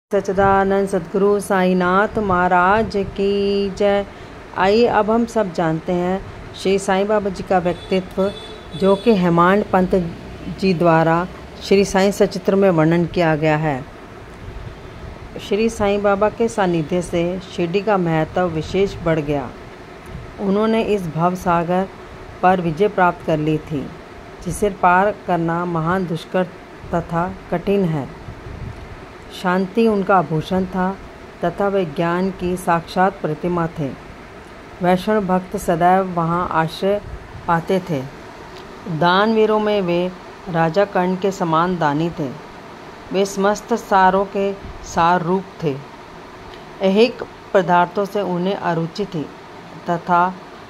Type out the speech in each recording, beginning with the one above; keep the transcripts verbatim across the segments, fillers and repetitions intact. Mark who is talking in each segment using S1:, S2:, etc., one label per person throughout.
S1: सच्चिदानंद सद्गुरु साईनाथ महाराज की जय। आइए अब हम सब जानते हैं श्री साईं बाबा जी का व्यक्तित्व, जो कि हेमांड पंत जी द्वारा श्री साईं सचित्र में वर्णन किया गया है। श्री साईं बाबा के सानिध्य से शिरडी का महत्व विशेष बढ़ गया। उन्होंने इस भव सागर पर विजय प्राप्त कर ली थी, जिसे पार करना महान दुष्कर तथा कठिन है। शांति उनका आभूषण था तथा वे ज्ञान की साक्षात प्रतिमा थे। वैष्णव भक्त सदैव वहाँ आश्रय पाते थे। दानवीरों में वे राजा कर्ण के समान दानी थे। वे समस्त सारों के सार रूप थे। ऐहिक पदार्थों से उन्हें अरुचि थी तथा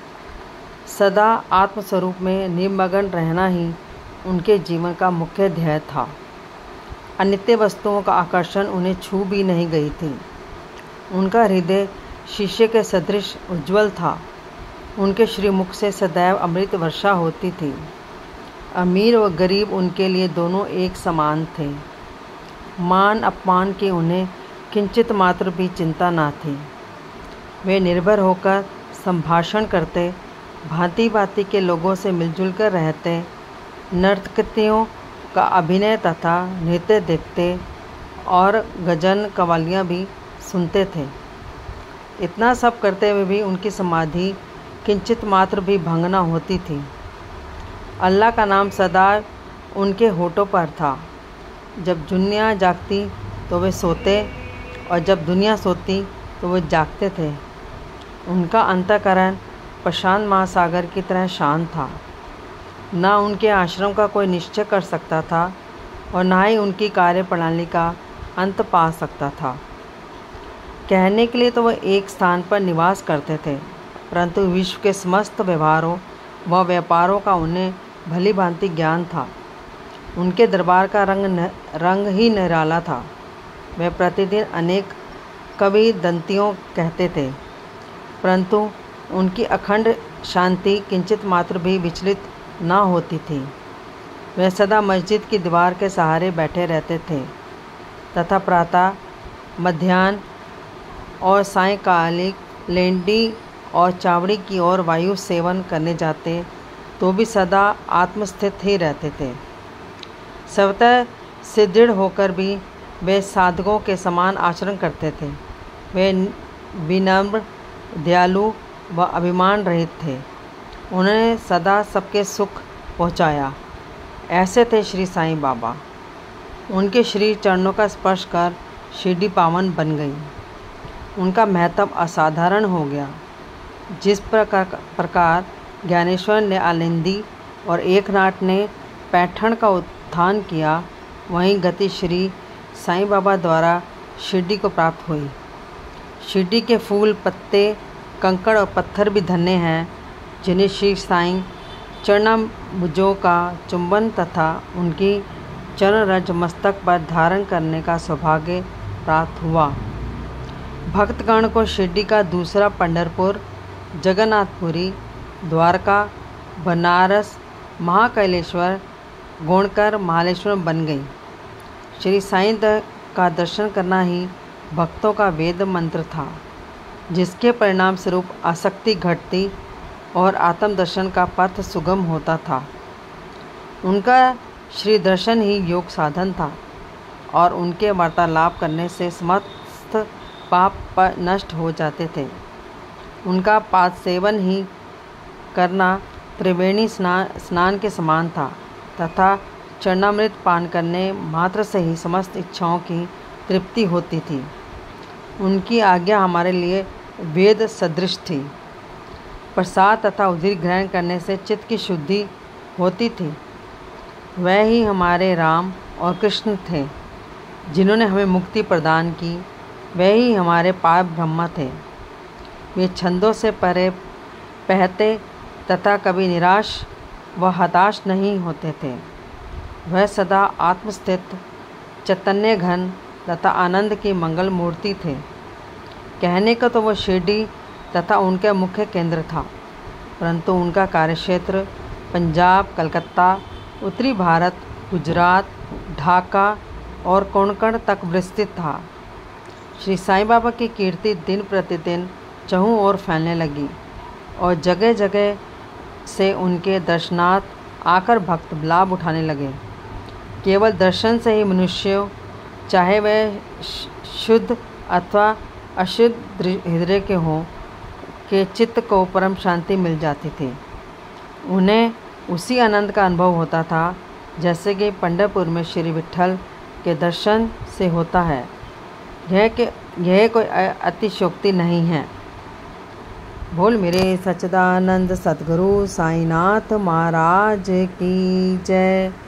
S1: सदा आत्मस्वरूप में निमग्न रहना ही उनके जीवन का मुख्य ध्येय था। अनित्य वस्तुओं का आकर्षण उन्हें छू भी नहीं गई थी। उनका हृदय शीशे के सदृश उज्ज्वल था। उनके श्रीमुख से सदैव अमृत वर्षा होती थी। अमीर व गरीब उनके लिए दोनों एक समान थे। मान अपमान की उन्हें किंचित मात्र भी चिंता न थी। वे निर्भर होकर संभाषण करते, भांति भांति के लोगों से मिलजुल कर रहते, नर्तकियों का अभिनय तथा नृत्य देखते और गजन कव्वालियाँ भी सुनते थे। इतना सब करते हुए भी उनकी समाधि किंचित मात्र भी भंग न होती थी। अल्लाह का नाम सदा उनके होठों पर था। जब दुनिया जागती तो वे सोते और जब दुनिया सोती तो वे जागते थे। उनका अंतःकरण प्रशांत महासागर की तरह शांत था। न उनके आश्रम का कोई निश्चय कर सकता था और न ही उनकी कार्यप्रणाली का अंत पा सकता था। कहने के लिए तो वह एक स्थान पर निवास करते थे, परंतु विश्व के समस्त व्यवहारों व व्यापारों का उन्हें भली भांति ज्ञान था। उनके दरबार का रंग न, रंग ही निराला था। वे प्रतिदिन अनेक कवि दंतियों कहते थे, परंतु उनकी अखंड शांति किंचित मात्र भी विचलित न होती थी। वे सदा मस्जिद की दीवार के सहारे बैठे रहते थे तथा प्रातः, मध्याह्न और सायंकालिक लेंडी और चावड़ी की ओर वायु सेवन करने जाते तो भी सदा आत्मस्थित ही रहते थे। स्वतः सुदृढ़ होकर भी वे साधकों के समान आचरण करते थे। वे विनम्र, दयालु व अभिमान रहित थे। उन्होंने सदा सबके सुख पहुंचाया। ऐसे थे श्री साईं बाबा। उनके श्री चरणों का स्पर्श कर शिरडी पावन बन गई। उनका महत्व असाधारण हो गया। जिस प्रकार प्रकार ज्ञानेश्वर ने आलिंदी और एकनाथ ने पैठण का उत्थान किया, वहीं गति श्री साईं बाबा द्वारा शिरडी को प्राप्त हुई। शिरडी के फूल, पत्ते, कंकड़ और पत्थर भी धन्य हैं, जिन्हें श्री साईं चरणाम्बुजों का चुंबन तथा उनकी चरण रज मस्तक पर धारण करने का सौभाग्य प्राप्त हुआ। भक्तगण को शिरडी का दूसरा पंढरपुर, जगन्नाथपुरी, द्वारका, बनारस, महाकालेश्वर, गोणकर, महालेश्वर बन गई। श्री साईं का दर्शन करना ही भक्तों का वेद मंत्र था, जिसके परिणाम स्वरूप आसक्ति घटती और आत्मदर्शन का पथ सुगम होता था। उनका श्री दर्शन ही योग साधन था और उनके वार्तालाप करने से समस्त पाप नष्ट हो जाते थे। उनका पाद सेवन ही करना त्रिवेणी स्नान स्नान के समान था तथा चरणामृत पान करने मात्र से ही समस्त इच्छाओं की तृप्ति होती थी। उनकी आज्ञा हमारे लिए वेद सदृश थी। प्रसाद तथा उधिर ग्रहण करने से चित्त की शुद्धि होती थी। वह ही हमारे राम और कृष्ण थे, जिन्होंने हमें मुक्ति प्रदान की। वह ही हमारे पार ब्रह्म थे। वे छंदों से परे पहते तथा कभी निराश व हताश नहीं होते थे। वह सदा आत्मस्थित, चैतन्य घन तथा आनंद की मंगल मूर्ति थे। कहने का तो वह शिरडी तथा उनका मुख्य केंद्र था, परंतु उनका कार्यक्षेत्र पंजाब, कलकत्ता, उत्तरी भारत, गुजरात, ढाका और कोंकण तक विस्तृत था। श्री साईं बाबा की कीर्ति दिन प्रतिदिन चहुं ओर फैलने लगी और जगह जगह से उनके दर्शनार्थ आकर भक्त लाभ उठाने लगे। केवल दर्शन से ही मनुष्य, चाहे वह शुद्ध अथवा अशुद्ध हृदय के हों, के चित्त को परम शांति मिल जाती थी। उन्हें उसी आनंद का अनुभव होता था जैसे कि पंढरपुर में श्री विट्ठल के दर्शन से होता है। यह कि यह कोई अतिशयोक्ति नहीं है। बोल मेरे सच्चिदानंद सतगुरु साईनाथ महाराज की जय।